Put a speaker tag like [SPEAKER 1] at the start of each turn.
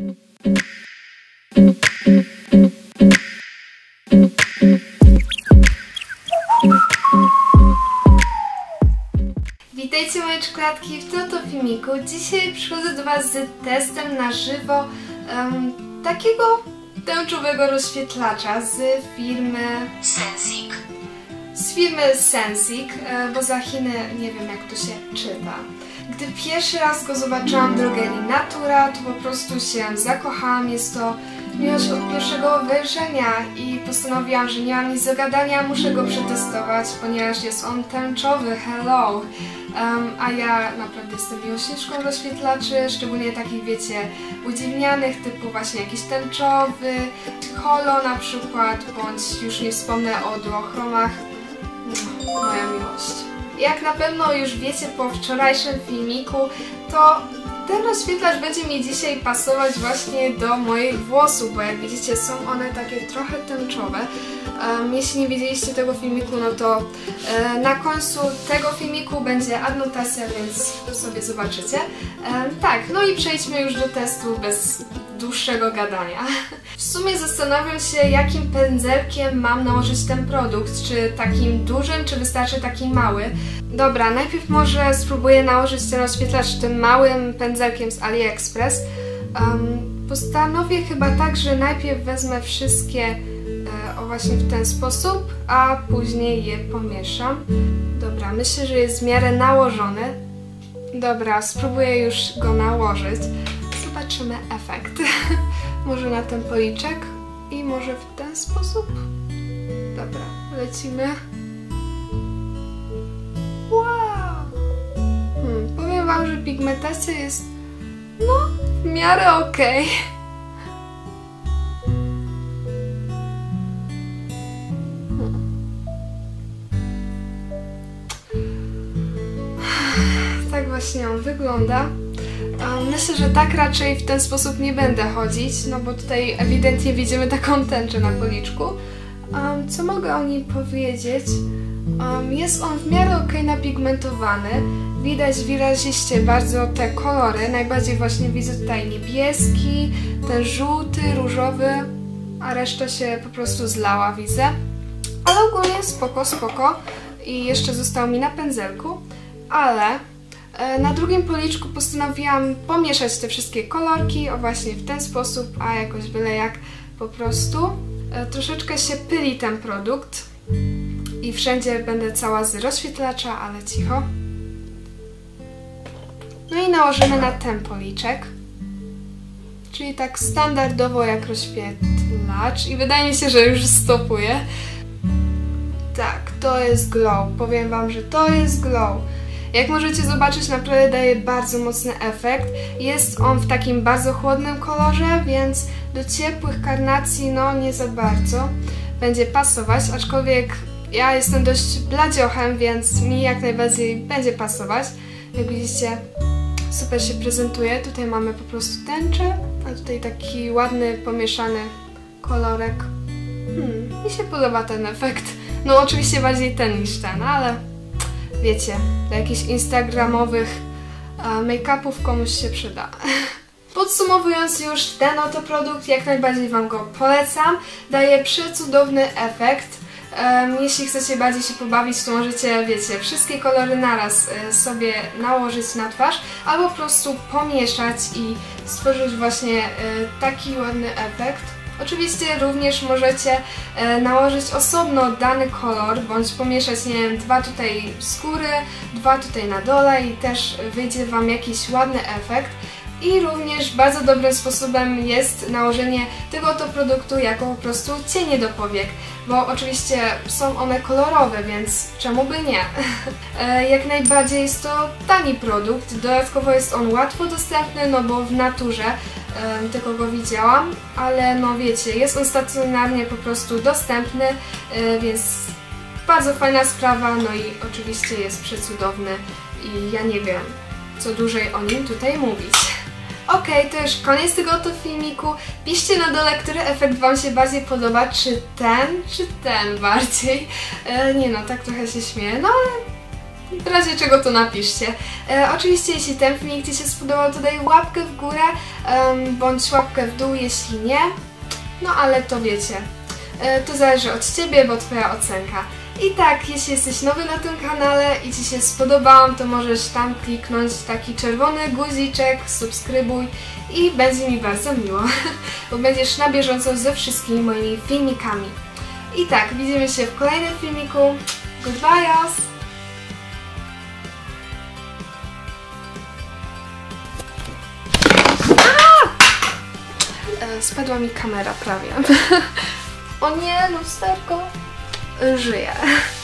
[SPEAKER 1] Witajcie moje czekoladki w tym oto filmiku. Dzisiaj przychodzę do Was z testem na żywo takiego tęczowego rozświetlacza z firmy Sensik. Bo za Chiny nie wiem jak to się czyta. Gdy pierwszy raz go zobaczyłam w drogerii Natura, to po prostu się zakochałam. Jest to miłość od pierwszego wejrzenia i postanowiłam, że nie mam nic do gadania, muszę go przetestować, ponieważ jest on tęczowy, hello! A ja naprawdę jestem miłośniczką rozświetlaczy, szczególnie takich, wiecie, udziwnianych, typu właśnie jakiś tęczowy, holo na przykład, bądź już nie wspomnę o duochromach. No, moja miłość. Jak na pewno już wiecie po wczorajszym filmiku, to ten rozświetlacz będzie mi dzisiaj pasować właśnie do moich włosów, bo jak widzicie są one takie trochę tęczowe. Jeśli nie widzieliście tego filmiku, no to na końcu tego filmiku będzie adnotacja, więc sobie zobaczycie. Tak, no i przejdźmy już do testu bez dłuższego gadania. W sumie zastanawiam się, jakim pędzelkiem mam nałożyć ten produkt, czy takim dużym, czy wystarczy taki mały. Dobra, najpierw może spróbuję nałożyć ten rozświetlacz tym małym pędzelkiem z AliExpress. Postanowię chyba tak, że najpierw wezmę wszystkie właśnie w ten sposób, a później je pomieszam. Dobra, myślę, że jest w miarę nałożony. Dobra, spróbuję już go nałożyć. Zobaczymy efekt. Może na ten policzek i może w ten sposób. Dobra, lecimy. Wow! Powiem Wam, że pigmentacja jest no w miarę okej. Tak właśnie on wygląda. Myślę, że tak raczej w ten sposób nie będę chodzić, no bo tutaj ewidentnie widzimy taką tęczę na policzku. Co mogę o nim powiedzieć? Jest on w miarę okej napigmentowany. Widać wyraziście bardzo te kolory. Najbardziej właśnie widzę tutaj niebieski, ten żółty, różowy, a reszta się po prostu zlała, widzę. Ale ogólnie spoko, spoko. I jeszcze został mi na pędzelku, ale na drugim policzku postanowiłam pomieszać te wszystkie kolorki, o właśnie w ten sposób, a jakoś byle jak po prostu. Troszeczkę się pyli ten produkt i wszędzie będę cała z rozświetlacza, ale cicho. No i nałożymy na ten policzek, czyli tak standardowo jak rozświetlacz i wydaje mi się, że już stopuje. Tak, to jest glow. Powiem Wam, że to jest glow. Jak możecie zobaczyć, naprawdę daje bardzo mocny efekt. Jest on w takim bardzo chłodnym kolorze, więc do ciepłych karnacji no nie za bardzo będzie pasować, aczkolwiek ja jestem dość bladziochem, więc mi jak najbardziej będzie pasować. Jak widzicie, super się prezentuje. Tutaj mamy po prostu tęczę, a tutaj taki ładny, pomieszany kolorek. Mi się podoba ten efekt. No oczywiście bardziej ten niż ten, ale wiecie, do jakichś instagramowych make-upów komuś się przyda. Podsumowując już ten oto produkt, jak najbardziej Wam go polecam. Daje przecudowny efekt. Jeśli chcecie bardziej się pobawić, to możecie, wiecie, wszystkie kolory naraz sobie nałożyć na twarz, albo po prostu pomieszać i stworzyć właśnie taki ładny efekt. Oczywiście również możecie nałożyć osobno dany kolor, bądź pomieszać, nie wiem, dwa tutaj skóry, dwa tutaj na dole i też wyjdzie Wam jakiś ładny efekt. I również bardzo dobrym sposobem jest nałożenie tego oto produktu jako po prostu cienie do powiek, bo oczywiście są one kolorowe, więc czemu by nie? Jak najbardziej jest to tani produkt, dodatkowo jest on łatwo dostępny, no bo w Naturze tylko go widziałam, ale no wiecie, jest on stacjonarnie po prostu dostępny, więc bardzo fajna sprawa, no i oczywiście jest przecudowny i ja nie wiem, co dłużej o nim tutaj mówić. Okej, to już koniec tego oto filmiku. Piszcie na dole, który efekt Wam się bardziej podoba, czy ten bardziej. Nie no, tak trochę się śmieję, no ale W razie czego to napiszcie. Oczywiście jeśli ten filmik Ci się spodobał, to daj łapkę w górę, bądź łapkę w dół jeśli nie. No ale to wiecie, to zależy od Ciebie, bo Twoja ocenka. I tak, jeśli jesteś nowy na tym kanale i Ci się spodobałam, to możesz tam kliknąć taki czerwony guziczek, subskrybuj i będzie mi bardzo miło, bo będziesz na bieżąco ze wszystkimi moimi filmikami. I tak, widzimy się w kolejnym filmiku. Goodbye! Spadła mi kamera prawie. O nie, lusterko. Żyję.